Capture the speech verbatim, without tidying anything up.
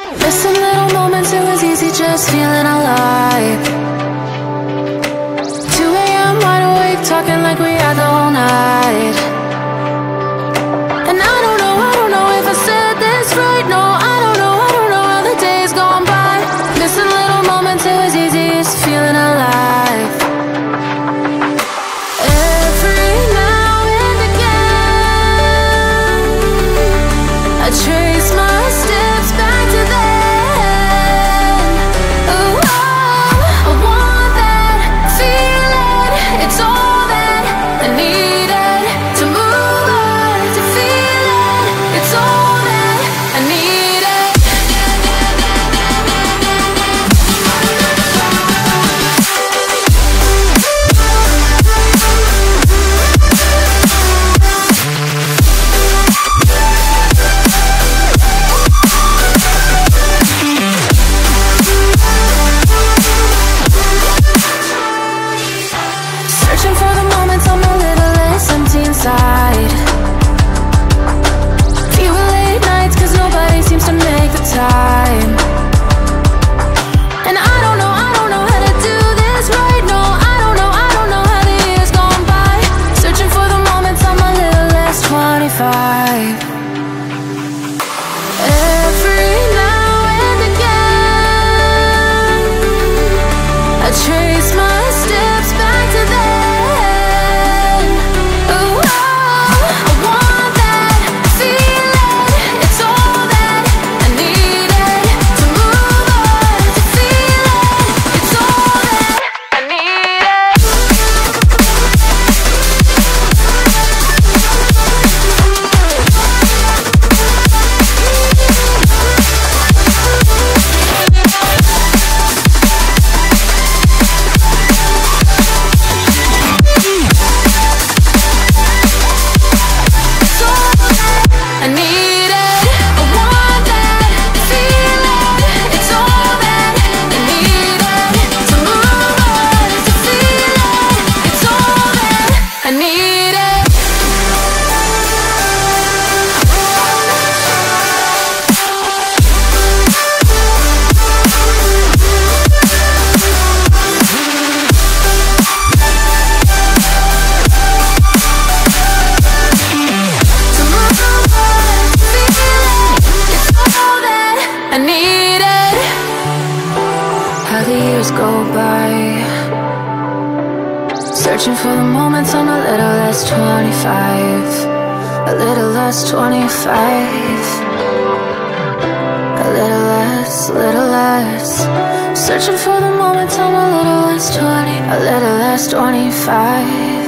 Missing little moments, it was easy just feeling alive. two a m wide awake, talking like we had the whole night. And I don't know, I don't know if I said this right. No, I don't know, I don't know how the days gone by. Missing little moments, it was easy just feeling alive. Every now and again, I trace my steps back to then. Ooh, oh, I want that feeling. It's all that I needed to move on, to feel it. It's all that I needed. Searching for the moments I'm a little less empty inside. Fewer late nights cause nobody seems to make the time. And I don't know, I don't know how to do this right. No, I don't know, I don't know how the years gone by. Searching for the moments I'm a little less twenty-five. Every now and again, I trace my steps back to then. Ooh, oh, I want that feeling. It's all that I needed to move on, to feel it. It's all that I needed. It's all that I needed. I want that feeling. It's all that I needed to move on, to feel it. It's all that I needed. To move on, to feel it. It's all that I needed. How the years go by, searching for the moments I'm a little less twenty-five. A little less twenty-five. A little less, little less. Searching for the moments I'm a little less twenty. A little less twenty-five.